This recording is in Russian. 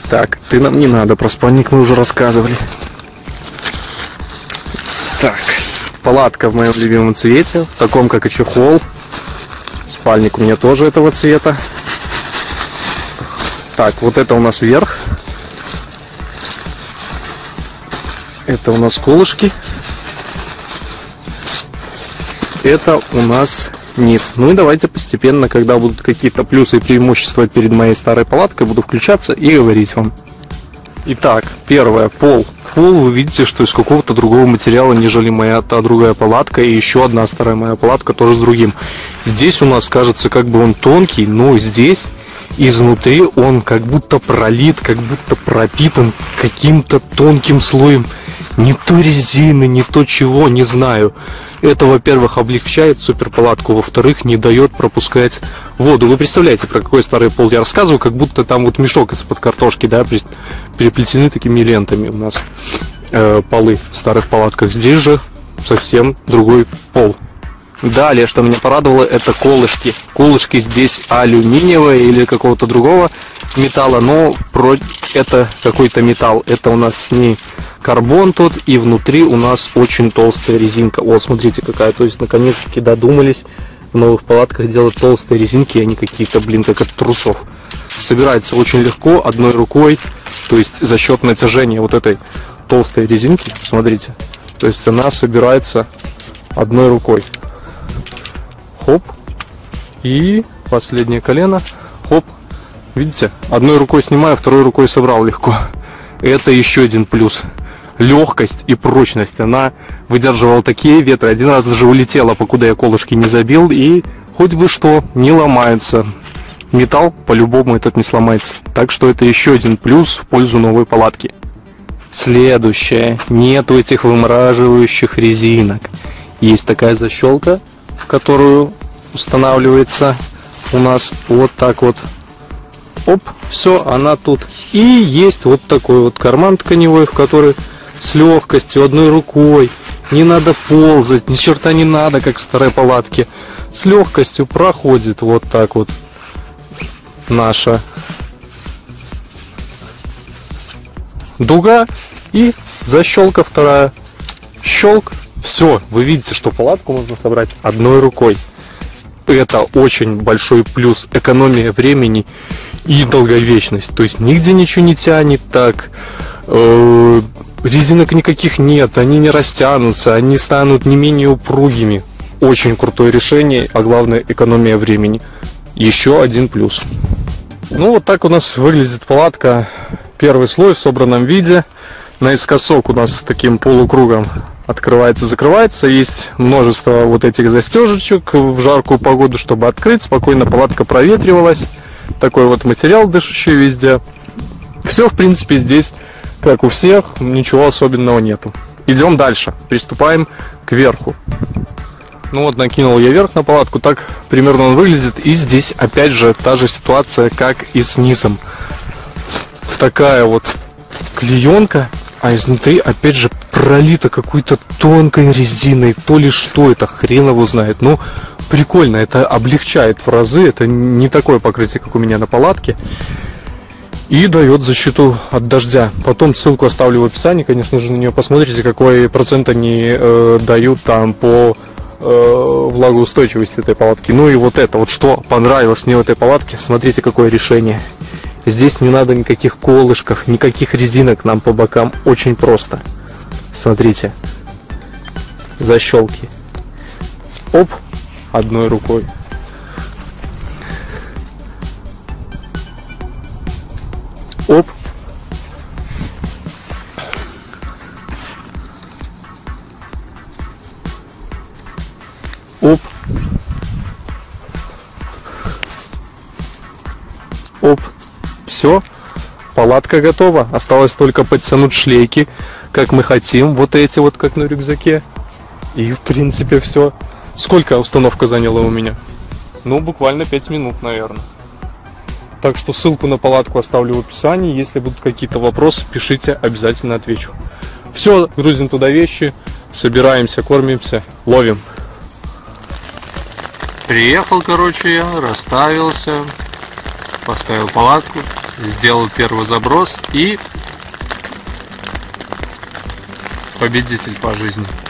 Так, ты нам не надо, про спальник мы уже рассказывали. Так, палатка в моем любимом цвете, в таком как и чехол. Спальник у меня тоже этого цвета. Так, вот это у нас верх. Это у нас колышки. Это у нас низ. Ну и давайте постепенно, когда будут какие-то плюсы и преимущества перед моей старой палаткой, буду включаться и говорить вам. Итак, первое, пол. Пол вы видите, что из какого-то другого материала, нежели моя та другая палатка, и еще одна старая моя палатка тоже с другим. Здесь у нас кажется, как бы он тонкий, но здесь изнутри он как будто пролит, как будто пропитан каким-то тонким слоем. Не то резины, не то чего, не знаю. Это, во-первых, облегчает суперпалатку, во-вторых, не дает пропускать воду. Вы представляете, про какой старый пол я рассказываю, как будто там вот мешок из-под картошки, да, переплетены такими лентами у нас полы в старых палатках. Здесь же совсем другой пол. Далее, что меня порадовало, это колышки. Колышки здесь алюминиевые или какого-то другого металла, но это какой-то металл. Это у нас не карбон тут, и внутри у нас очень толстая резинка. Вот, смотрите какая, то есть наконец-таки додумались в новых палатках делать толстые резинки, а не какие-то, блин, как от трусов. Собирается очень легко, одной рукой, то есть за счет натяжения вот этой толстой резинки, смотрите, то есть она собирается одной рукой. Хоп, и последнее колено, хоп, видите, одной рукой снимаю, второй рукой собрал легко. Это еще один плюс. Легкость и прочность. Она выдерживала такие ветры. Один раз даже улетела, покуда я колышки не забил, и хоть бы что, не ломается. Металл по-любому этот не сломается. Так что это еще один плюс в пользу новой палатки. Следующее. Нету этих вымораживающих резинок. Есть такая защелка, в которую устанавливается у нас вот так вот. Оп, все, она тут. И есть вот такой вот карман тканевой, в который с легкостью, одной рукой, не надо ползать, ни черта не надо, как в старой палатке. С легкостью проходит вот так вот наша дуга и защелка вторая. Щелк. Все, вы видите, что палатку можно собрать одной рукой. Это очень большой плюс, экономия времени и долговечность. То есть нигде ничего не тянет так, резинок никаких нет, они не растянутся, они станут не менее упругими. Очень крутое решение, а главное экономия времени. Еще один плюс. Ну вот так у нас выглядит палатка. Первый слой в собранном виде. Наискосок у нас таким полукругом открывается-закрывается. Есть множество вот этих застежечек в жаркую погоду, чтобы открыть. Спокойно палатка проветривалась. Такой вот материал, дышащий везде. Все, в принципе, здесь, как у всех, ничего особенного нету. Идем дальше. Приступаем к верху. Ну вот, накинул я верх на палатку. Так примерно он выглядит. И здесь, опять же, та же ситуация, как и с низом. Такая вот клеенка. А изнутри, опять же, пролито какой-то тонкой резиной. То ли что это, хрен его знает. Ну, прикольно, это облегчает в разы. Это не такое покрытие, как у меня на палатке. И дает защиту от дождя. Потом ссылку оставлю в описании, конечно же, на нее посмотрите, какой процент они дают там по влагоустойчивости этой палатки. Ну и вот это, вот что понравилось мне в этой палатке. Смотрите, какое решение. Здесь не надо никаких колышков, никаких резинок нам по бокам. Очень просто. Смотрите. Защелки. Оп. Одной рукой. Оп. Оп. Оп. Все, палатка готова. Осталось только подтянуть шлейки, как мы хотим. Вот эти вот, как на рюкзаке. И в принципе все. Сколько установка заняла у меня? Ну, буквально 5 минут, наверное. Так что ссылку на палатку оставлю в описании. Если будут какие-то вопросы, пишите, обязательно отвечу. Все, грузим туда вещи, собираемся, кормимся, ловим. Приехал, короче, я, расставился, поставил палатку. сделал первый заброс и победитель по жизни.